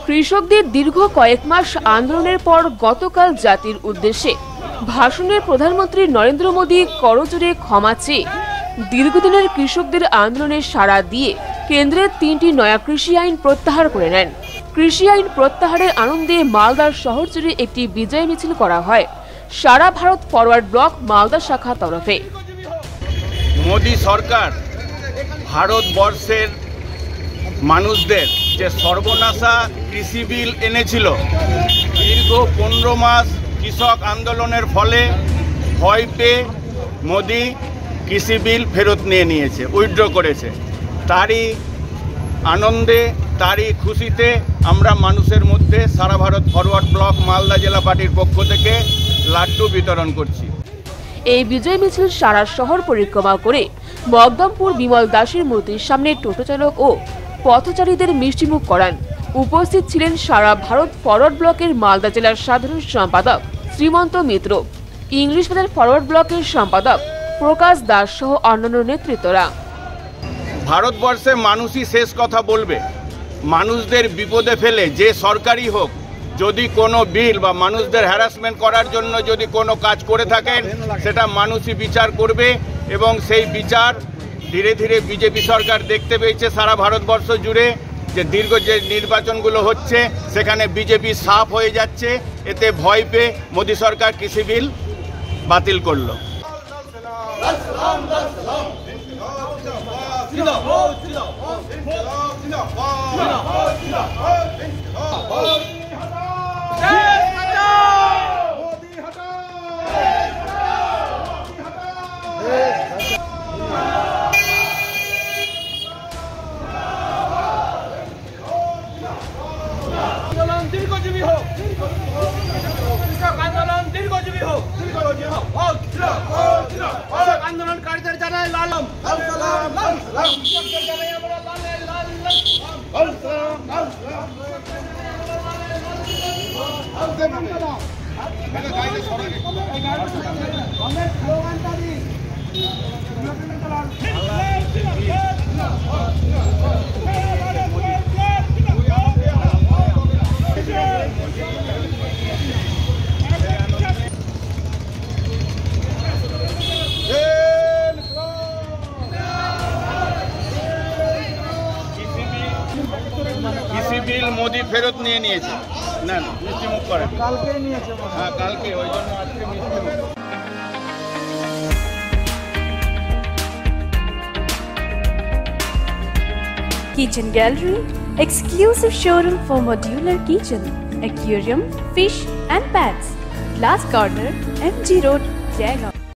কৃষকদের দীর্ঘ কয়েক মাস আন্দোলনের পর গতকাল জাতির উদ্দেশ্যে ভাষণে প্রধানমন্ত্রী নরেন্দ্র মোদী করজোড়ে ক্ষমা চেয়ে দীর্ঘদিনের কৃষকদের আন্দোলনে সাড়া দিয়ে কেন্দ্রের 3টি নয়া কৃষি আইন প্রত্যাহার করে নেন। কৃষি আইন প্রত্যাহারের আনন্দে মালদার শহর জুড়ে একটি বিজয় মিছিল করা হয় সারা ভারত ফরওয়ার্ড ব্লক মালদা শাখা তরফে। মোদী সরকার ভারতবর্ষের মানুষদের যে সর্বনাশা কৃষি বিল এনেছিল, দীর্ঘ 15 মাস কৃষক আন্দোলনের ফলে ভয় পেয়ে মোদী কৃষি বিল ফেরত নিয়েছে, উইথড্র করেছে। তারই আনন্দে, তারই খুশিতে আমরা মানুষের মধ্যে সারা ভারত ফরওয়ার্ড ব্লক মালদা জেলা পার্টির পক্ষ থেকে লাড্ডু বিতরণ করছি। এই বিজয় মিছিল সারা শহর পরিক্রমা করে মকদমপুর বিমল দাসের মূর্তির সামনে টোটো চালক ও পথচারীদের মিষ্টিমুখ করান। উপস্থিত ছিলেন সারা ভারত ফরওয়ার্ড ব্লকের মালদা জেলার সাধারণ সম্পাদক শ্রীমন্ত মিত্র, ইংলিশ বাজার ফরওয়ার্ড ব্লকের সম্পাদক প্রকাশ দাস সহ অন্যান্য নেতৃত্বরা। ভারতবর্ষে মানুষই শেষ কথা বলবে। মানুষদের বিপদে ফেলে যে সরকারই হোক, যদি কোনো বিল বা মানুষদের হ্যারাসমেন্ট করার জন্য যদি কোনো কাজ করে থাকেন, সেটা মানুষই বিচার করবে। এবং সেই বিচার ধীরে ধীরে বিজেপি সরকার দেখতে পেয়েছে সারা ভারতবর্ষ জুড়ে যে দীর্ঘ যে নির্বাচনগুলো হচ্ছে সেখানে বিজেপি সাফ হয়ে যাচ্ছে। এতে ভয় পেয়ে মোদী সরকার কৃষি বিল বাতিল করলো। দীর্ঘজীবী হোক, আন্দোলন দীর্ঘজীবী হোক, আন্দোলনকারীদের জানাই লালম কৃষি বিল মোদী ফেরত নিয়েছে। না মিষ্টি মুখ করে কালকে নিয়েছে। হ্যাঁ কালকে, ওই জন্য আজকে মিষ্টি মুখ। Kitchen Gallery, exclusive showroom for modular kitchen, aquarium, fish and pets. Glass Corner, MG Road, Jaigaon.